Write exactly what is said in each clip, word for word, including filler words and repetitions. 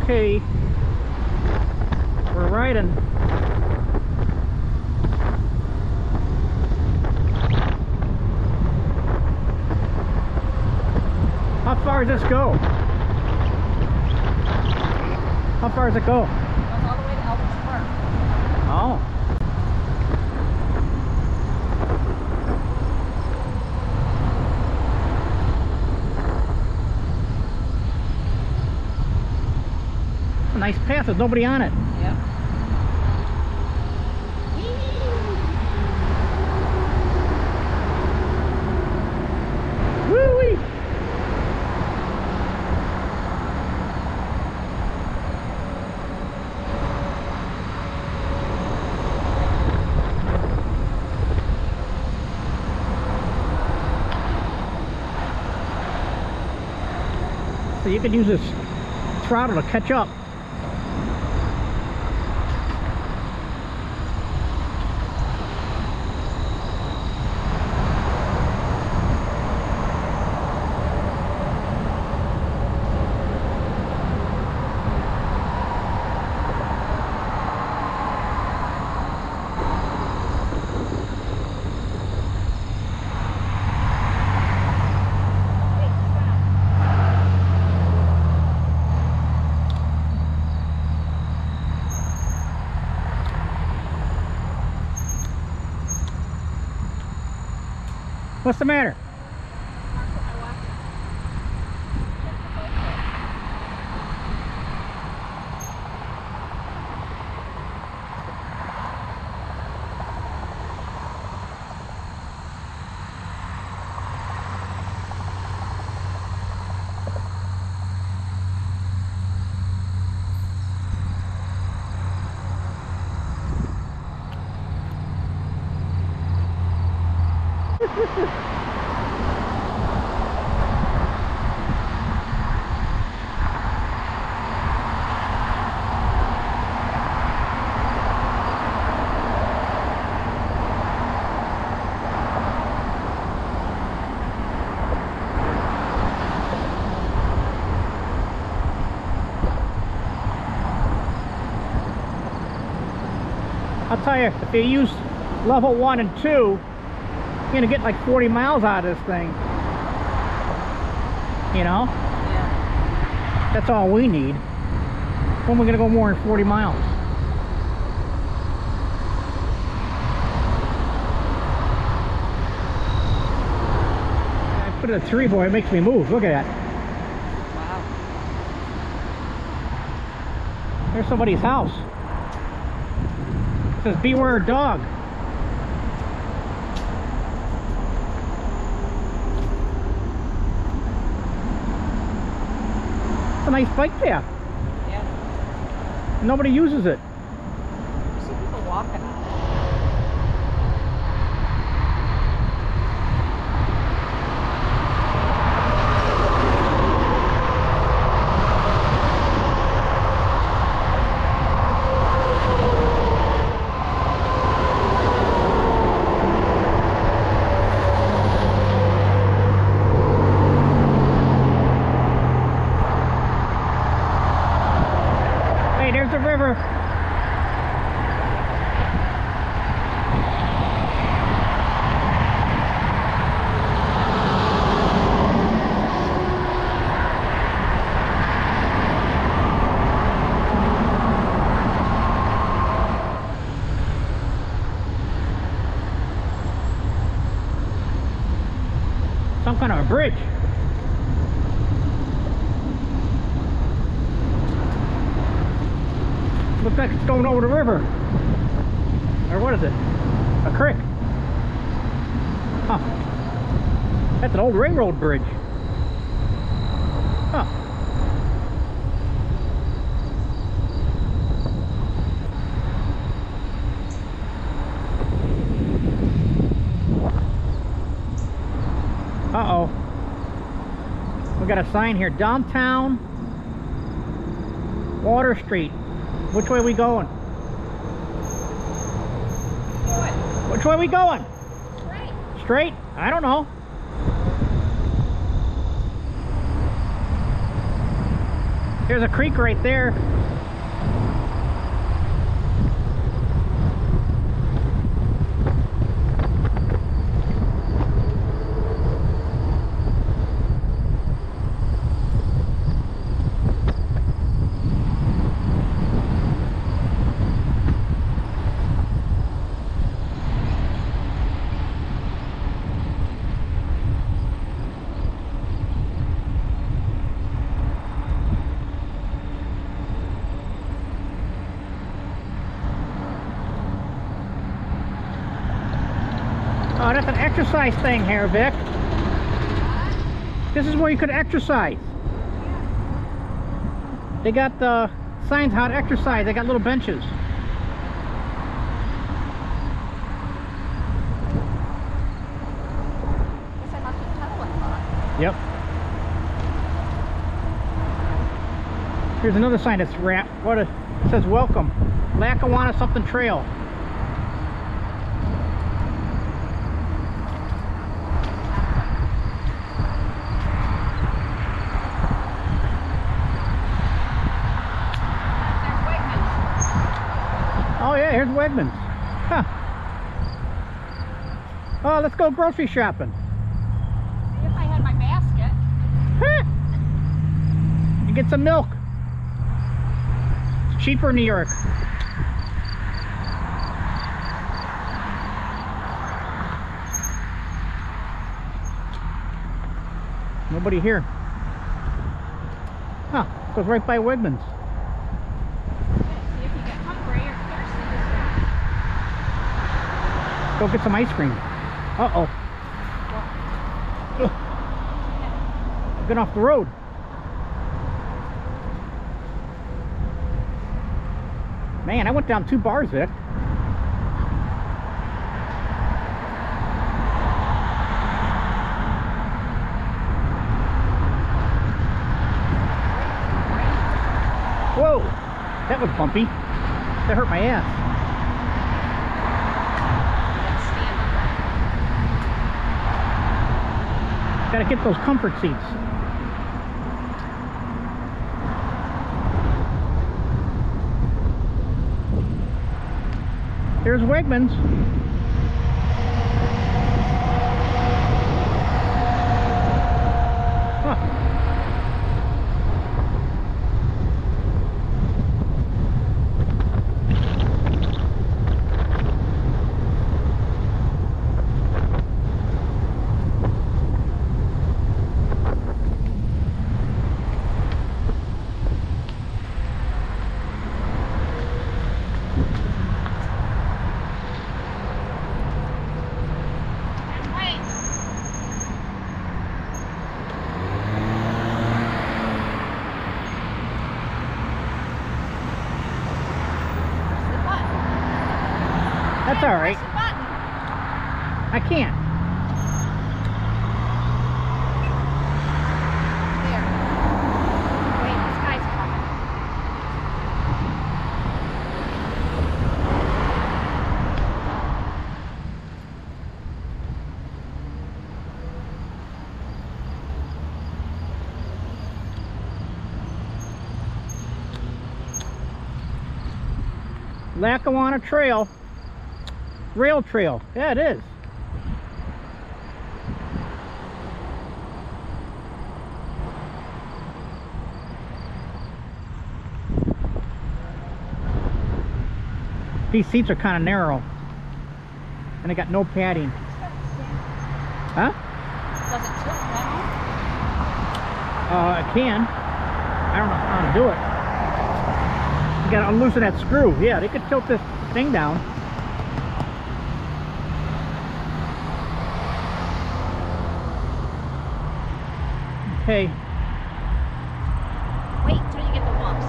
Okay, we're riding. How far does this go? How far does it go? It goes all the way to Elvis Park. Oh. A nice path, there's nobody on it. Yep. Woo-wee! So you could use this throttle to catch up. What's the matter? I'll tell you, if you use level one and two, you're gonna get like forty miles out of this thing. You know? Yeah. That's all we need. When are we gonna go more than forty miles? I put it at three, boy, it makes me move. Look at that. Wow. There's somebody's house. It says beware dog. It's a nice bike path. Yeah. Nobody uses it. You see people walking on it. There's the river. Some kind of a bridge. Looks like it's going over the river. Or what is it? A creek. Huh. That's an old railroad bridge. Huh. Uh-oh. We got a sign here. Downtown Water Street. Which way are we going? Going. Which way are we going? Straight. Straight? I don't know. There's a creek right there. Oh, that's an exercise thing here, Vic. This is where you could exercise. They got the signs how to exercise. They got little benches. Guess I must have tunnel it lot. Yep. Here's another sign that's wrapped. What it says, welcome, Lackawanna something trail. Oh yeah, here's Wegmans. Huh. Oh, let's go grocery shopping. See if I had my basket. Huh. And get some milk. It's cheaper in New York. Nobody here. Huh, goes right by Wegmans. Go get some ice cream. Uh-oh. Get off the road. Man, I went down two bars, Vic. Whoa, that was bumpy. That hurt my ass. Gotta get those comfort seats. Here's Wegmans. Huh. That's all right. I can't. There. Wait, this guy's coming. Lackawanna Trail. Rail trail. Yeah, it is. These seats are kind of narrow. And they got no padding. Huh? Does it tilt down? Uh, it can. I don't know how to do it. You gotta unloosen that screw. Yeah, they could tilt this thing down. Okay. Wait till you get the lumps.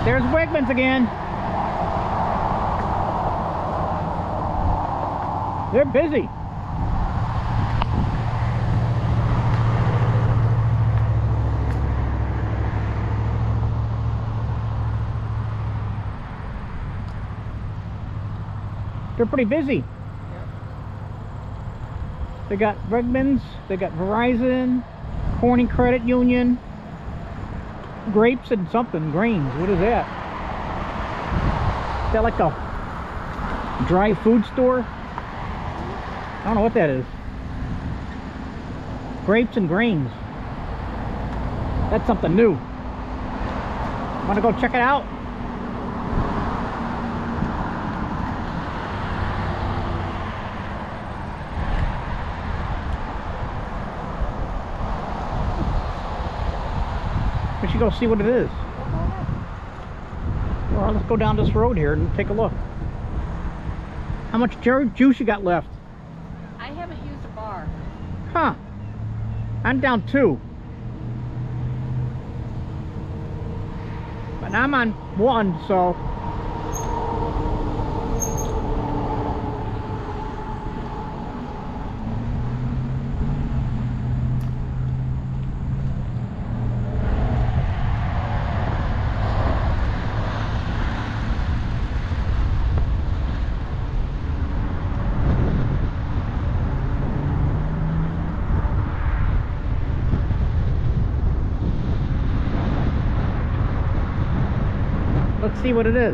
There's Wegmans again. They're busy. They're pretty busy. Yep. They got Wegmans, they got Verizon, Corning Credit Union, grapes and something, grains. What is that? Is that like a dry food store? I don't know what that is. Grapes and grains. That's something new. Want to go check it out? We should go see what it is. Well, let's go down this road here and take a look. How much ju- juice you got left? I haven't used a bar. Huh. I'm down two. But I'm on one, so... Let's see what it is.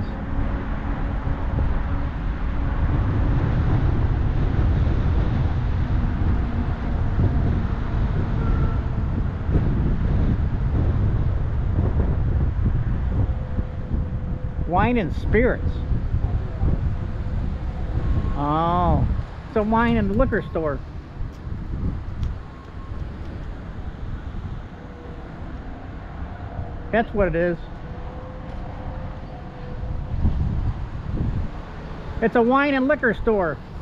Wine and spirits. Oh, it's a wine and liquor store. That's what it is. It's a wine and liquor store.